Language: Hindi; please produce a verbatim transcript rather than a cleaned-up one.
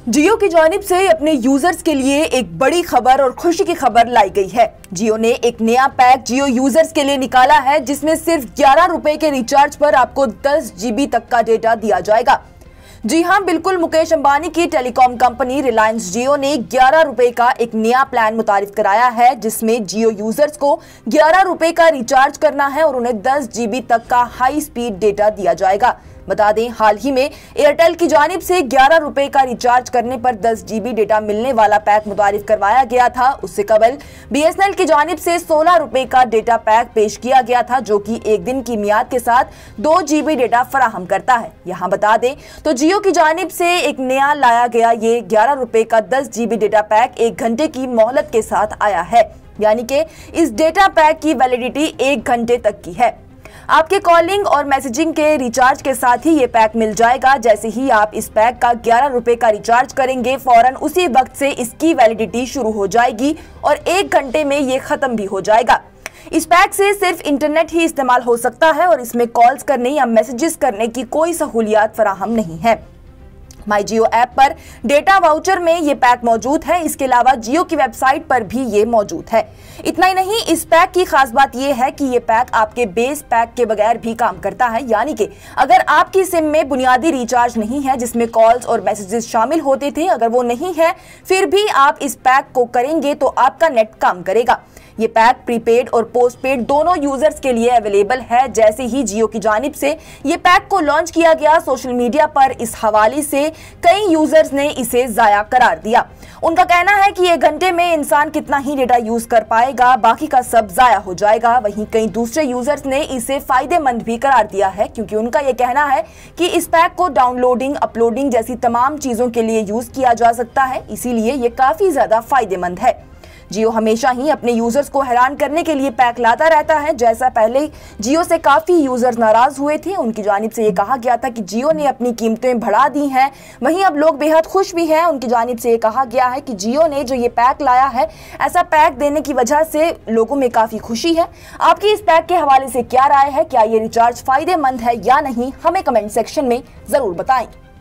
जियो की जानिब से अपने यूजर्स के लिए एक बड़ी खबर और खुशी की खबर लाई गई है। जियो ने एक नया पैक जियो यूजर्स के लिए निकाला है, जिसमें सिर्फ ग्यारह रुपए के रिचार्ज पर आपको दस जीबी तक का डेटा दिया जाएगा। जी हां, बिल्कुल, मुकेश अंबानी की टेलीकॉम कंपनी रिलायंस जियो ने ग्यारह रुपए का एक नया प्लान मुतारिफ कराया है, जिसमें जियो यूजर्स को ग्यारह रुपए का रिचार्ज करना है और उन्हें दस जीबी तक का हाई स्पीड डेटा दिया जाएगा। बता दें, हाल ही में एयरटेल की जानिब से ग्यारह रुपए का रिचार्ज करने पर दस जीबी डेटा मिलने वाला पैक मुतारिफ करवाया गया था। उससे कबल बीएसएनएल की जानिब से सोलह रुपए का डेटा पैक पेश किया गया था, जो कि एक दिन की मियाद के साथ दो जीबी डेटा फराहम करता है। यहाँ बता दें तो जियो की जानिब से एक नया लाया गया ये ग्यारह रुपए का दस जीबी डेटा पैक एक घंटे की मोहलत के साथ आया है, यानी कि इस डेटा पैक की वैलिडिटी एक घंटे तक की है। आपके कॉलिंग और मैसेजिंग के रिचार्ज के साथ ही ये पैक मिल जाएगा। जैसे ही आप इस पैक का ग्यारह रुपए का रिचार्ज करेंगे, फौरन उसी वक्त से इसकी वैलिडिटी शुरू हो जाएगी और एक घंटे में ये खत्म भी हो जाएगा। इस पैक से सिर्फ इंटरनेट ही इस्तेमाल हो सकता है और इसमें कॉल्स करने या मैसेजेस करने की कोई सहूलियत फराहम नहीं है। माई जियो ऐप पर डेटा वाउचर में ये पैक मौजूद है। इसके अलावा जियो की वेबसाइट पर भी ये मौजूद है। इतना ही नहीं, इस पैक की खास बात ये है कि ये पैक आपके बेस पैक के बगैर भी काम करता है, यानी कि अगर आपकी सिम में बुनियादी रिचार्ज नहीं है जिसमें कॉल्स और मैसेजेस शामिल होते थे, अगर वो नहीं है, फिर भी आप इस पैक को करेंगे तो आपका नेट काम करेगा। ये पैक प्रीपेड और पोस्टपेड दोनों यूजर्स के लिए अवेलेबल है। जैसे ही जियो की जानिब से ये पैक को लॉन्च किया गया, सोशल मीडिया पर इस हवाले से कई यूजर्स ने इसे जाया करार दिया। उनका कहना है कि एक घंटे में इंसान कितना ही डेटा यूज कर पाएगा, बाकी का सब जाया हो जाएगा। वहीं कई दूसरे यूजर्स ने इसे फायदेमंद भी करार दिया है, क्योंकि उनका यह कहना है कि इस पैक को डाउनलोडिंग, अपलोडिंग जैसी तमाम चीजों के लिए यूज किया जा सकता है, इसीलिए ये काफी ज्यादा फायदेमंद है। जियो हमेशा ही अपने यूजर्स को हैरान करने के लिए पैक लाता रहता है। जैसा पहले जियो से काफी यूजर्स नाराज हुए थे, उनकी जानिब से ये कहा गया था कि जियो ने अपनी कीमतें बढ़ा दी हैं, वहीं अब लोग बेहद खुश भी हैं। उनकी जानिब से ये कहा गया है कि जियो ने जो ये पैक लाया है, ऐसा पैक देने की वजह से लोगों में काफी खुशी है। आपकी इस पैक के हवाले से क्या राय है? क्या ये रिचार्ज फायदेमंद है या नहीं? हमें कमेंट सेक्शन में जरूर बताएं।